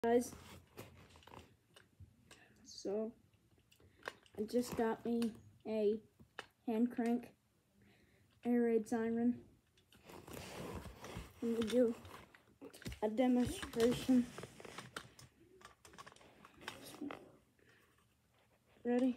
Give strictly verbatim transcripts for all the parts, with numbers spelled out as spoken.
Guys, so I just got me a hand crank air raid siren. I'm gonna do a demonstration. Ready?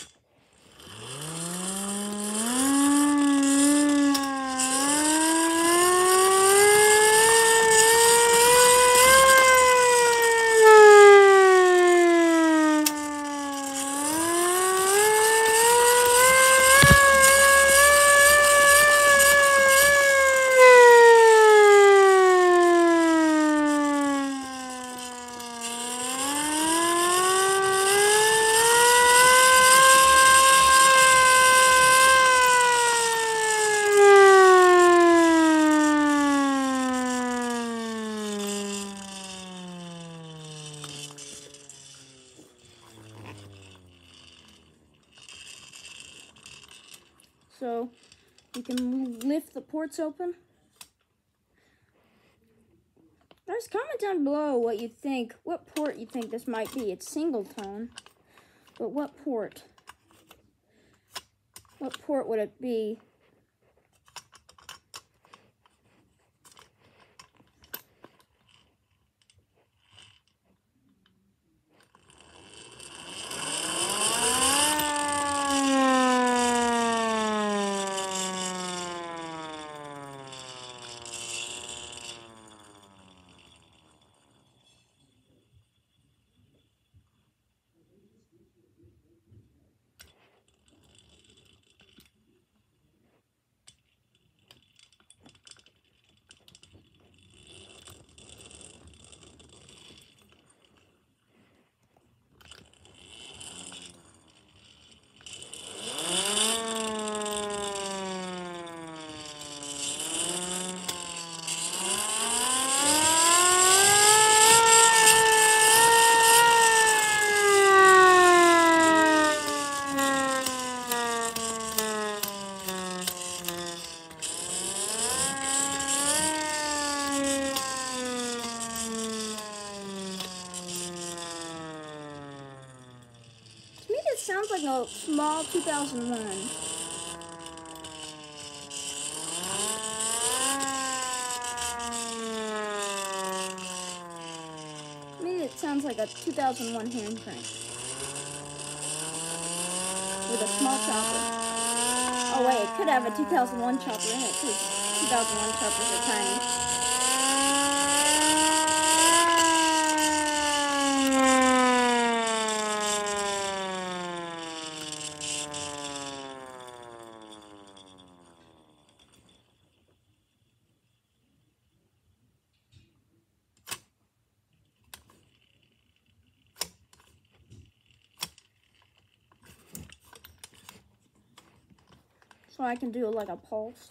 So you can lift the ports open. Guys, comment down below what you think, what port you think this might be. It's single tone, but what port? What port would it be? To me, this sounds like a small two thousand one. To me, it sounds like a two thousand one hand crank with a small chopper. Oh wait, it could have a two thousand one chopper in it too. two thousand one choppers are tiny. So I can do like a pulse.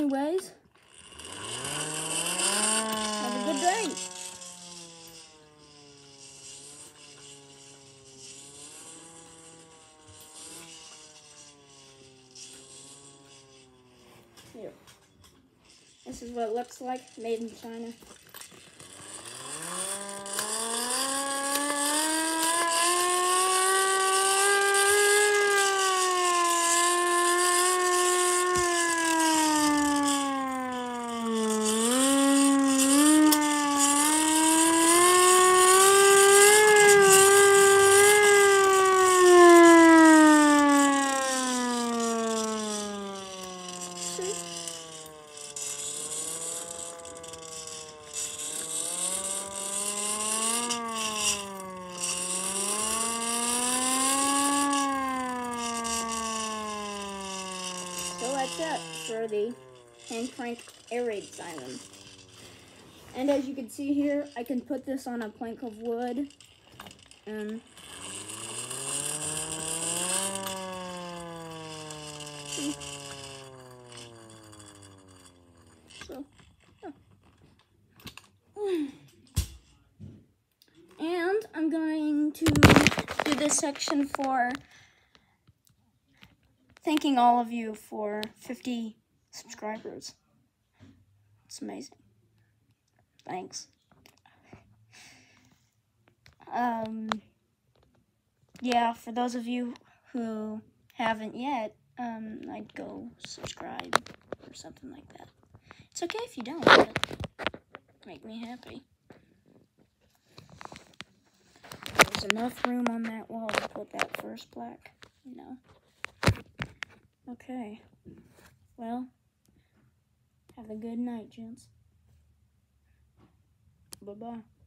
anyways, have a good day. Here. This is what it looks like, made in China. So that's it for the hand crank air raid siren. And as you can see here, I can put this on a plank of wood. And see. So, yeah. And I'm going to do this section for thanking all of you for fifty subscribers. It's amazing. Thanks. Um, yeah, for those of you who haven't yet, um, I'd go subscribe or something like that. It's okay if you don't, but make me happy. There's enough room on that wall to put that first plaque, you know. Okay. Well, have a good night, gents. Bye-bye.